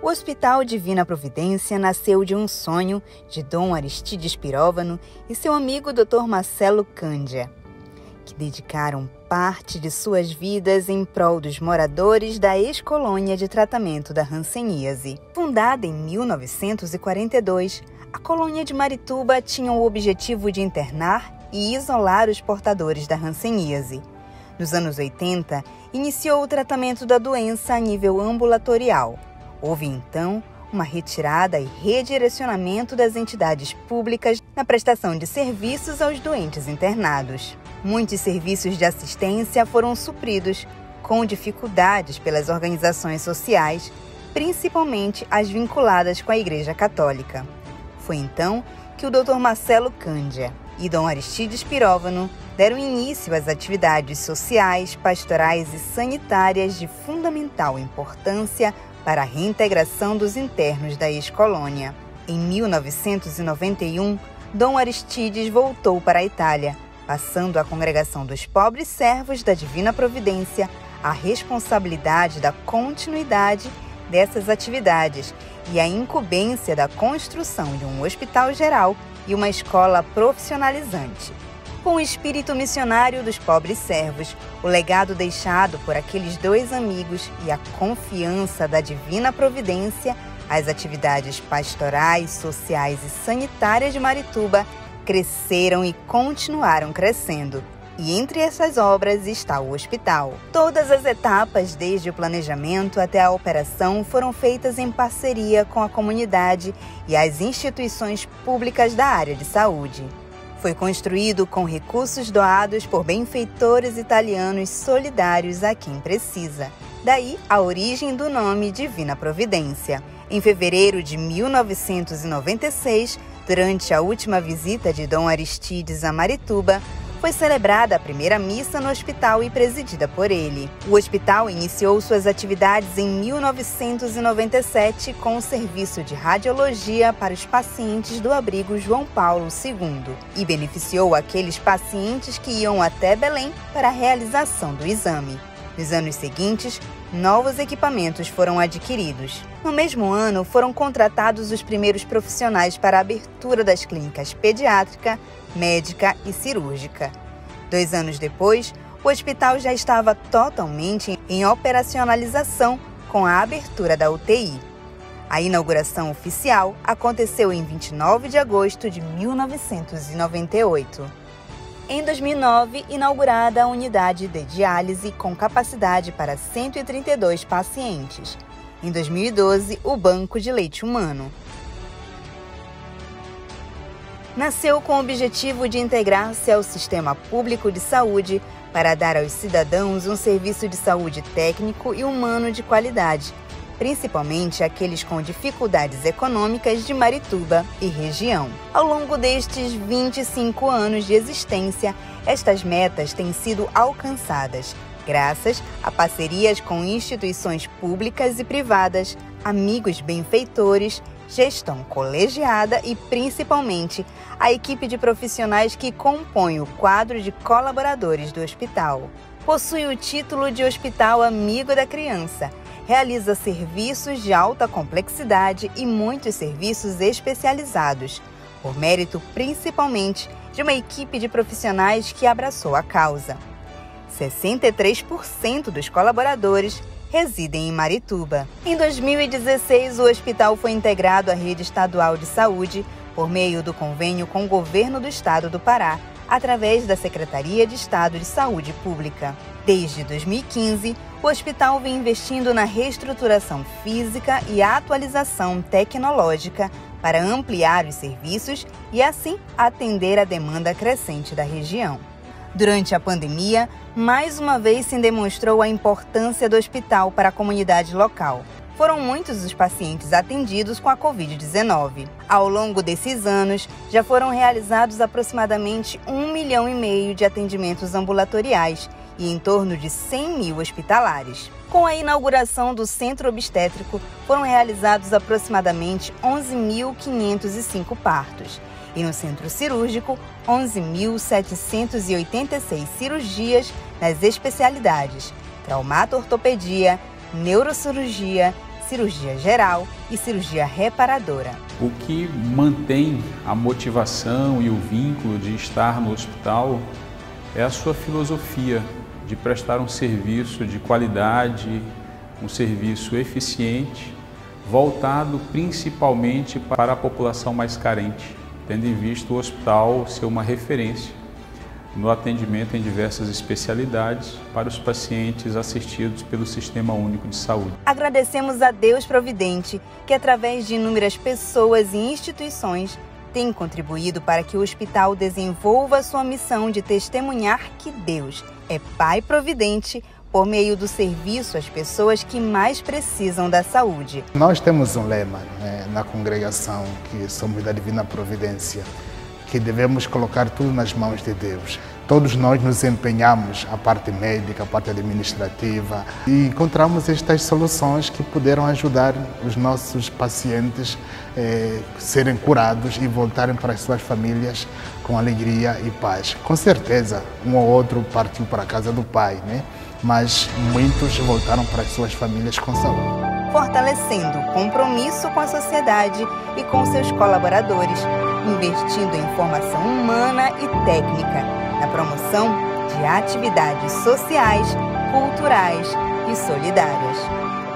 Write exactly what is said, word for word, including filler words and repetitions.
O Hospital Divina Providência nasceu de um sonho de Dom Aristides Piróvano e seu amigo doutor Marcelo Cândia, que dedicaram parte de suas vidas em prol dos moradores da ex-colônia de tratamento da hanseníase. Fundada em mil novecentos e quarenta e dois, a colônia de Marituba tinha o objetivo de internar e isolar os portadores da hanseníase. Nos anos oitenta, iniciou o tratamento da doença a nível ambulatorial. Houve, então, uma retirada e redirecionamento das entidades públicas na prestação de serviços aos doentes internados. Muitos serviços de assistência foram supridos, com dificuldades pelas organizações sociais, principalmente as vinculadas com a Igreja Católica. Foi então que o doutor Marcelo Cândia e Dom Aristides Piróvano deram início às atividades sociais, pastorais e sanitárias de fundamental importância para a reintegração dos internos da ex-colônia. Em mil novecentos e noventa e um, Dom Aristides voltou para a Itália, passando à Congregação dos Pobres Servos da Divina Providência a responsabilidade da continuidade dessas atividades e a incumbência da construção de um hospital geral e uma escola profissionalizante. Com o espírito missionário dos pobres servos, o legado deixado por aqueles dois amigos e a confiança da Divina Providência, as atividades pastorais, sociais e sanitárias de Marituba cresceram e continuaram crescendo. E entre essas obras está o hospital. Todas as etapas, desde o planejamento até a operação, foram feitas em parceria com a comunidade e as instituições públicas da área de saúde. Foi construído com recursos doados por benfeitores italianos solidários a quem precisa. Daí a origem do nome Divina Providência. Em fevereiro de mil novecentos e noventa e seis, durante a última visita de Dom Aristides a Marituba, foi celebrada a primeira missa no hospital e presidida por ele. O hospital iniciou suas atividades em mil novecentos e noventa e sete com o serviço de radiologia para os pacientes do abrigo João Paulo segundo e beneficiou aqueles pacientes que iam até Belém para a realização do exame. Nos anos seguintes, novos equipamentos foram adquiridos. No mesmo ano, foram contratados os primeiros profissionais para a abertura das clínicas pediátrica, médica e cirúrgica. Dois anos depois, o hospital já estava totalmente em operacionalização com a abertura da U T I. A inauguração oficial aconteceu em vinte e nove de agosto de mil novecentos e noventa e oito. Em dois mil e nove, inaugurada a unidade de diálise com capacidade para cento e trinta e dois pacientes. Em dois mil e doze, o banco de leite humano. Nasceu com o objetivo de integrar-se ao sistema público de saúde para dar aos cidadãos um serviço de saúde técnico e humano de qualidade, principalmente aqueles com dificuldades econômicas de Marituba e região. Ao longo destes vinte e cinco anos de existência, estas metas têm sido alcançadas, graças a parcerias com instituições públicas e privadas, amigos benfeitores, gestão colegiada e, principalmente, a equipe de profissionais que compõe o quadro de colaboradores do hospital. Possui o título de Hospital Amigo da Criança, realiza serviços de alta complexidade e muitos serviços especializados, por mérito principalmente de uma equipe de profissionais que abraçou a causa. sessenta e três por cento dos colaboradores residem em Marituba. Em dois mil e dezesseis, o hospital foi integrado à rede estadual de saúde por meio do convênio com o governo do estado do Pará, através da Secretaria de Estado de Saúde Pública. Desde dois mil e quinze, o hospital vem investindo na reestruturação física e atualização tecnológica para ampliar os serviços e, assim, atender a demanda crescente da região. Durante a pandemia, mais uma vez se demonstrou a importância do hospital para a comunidade local. Foram muitos os pacientes atendidos com a covid dezenove. Ao longo desses anos, já foram realizados aproximadamente um milhão e meio de atendimentos ambulatoriais e em torno de cem mil hospitalares. Com a inauguração do Centro Obstétrico, foram realizados aproximadamente onze mil quinhentos e cinco partos. E no Centro Cirúrgico, onze mil setecentas e oitenta e seis cirurgias nas especialidades traumato-ortopedia, neurocirurgia, cirurgia geral e cirurgia reparadora. O que mantém a motivação e o vínculo de estar no hospital é a sua filosofia de prestar um serviço de qualidade, um serviço eficiente, voltado principalmente para a população mais carente, tendo em vista o hospital ser uma referência no atendimento em diversas especialidades para os pacientes assistidos pelo Sistema Único de Saúde. Agradecemos a Deus Providente, que através de inúmeras pessoas e instituições tem contribuído para que o hospital desenvolva sua missão de testemunhar que Deus é Pai Providente por meio do serviço às pessoas que mais precisam da saúde. Nós temos um lema, né, na congregação, que somos da Divina Providência, que devemos colocar tudo nas mãos de Deus. Todos nós nos empenhamos, a parte médica, a parte administrativa, e encontramos estas soluções que puderam ajudar os nossos pacientes a eh, serem curados e voltarem para as suas famílias com alegria e paz. Com certeza, um ou outro partiu para a casa do Pai, né? Mas muitos voltaram para as suas famílias com saúde. Fortalecendo o compromisso com a sociedade e com seus colaboradores, investindo em formação humana e técnica, na promoção de atividades sociais, culturais e solidárias.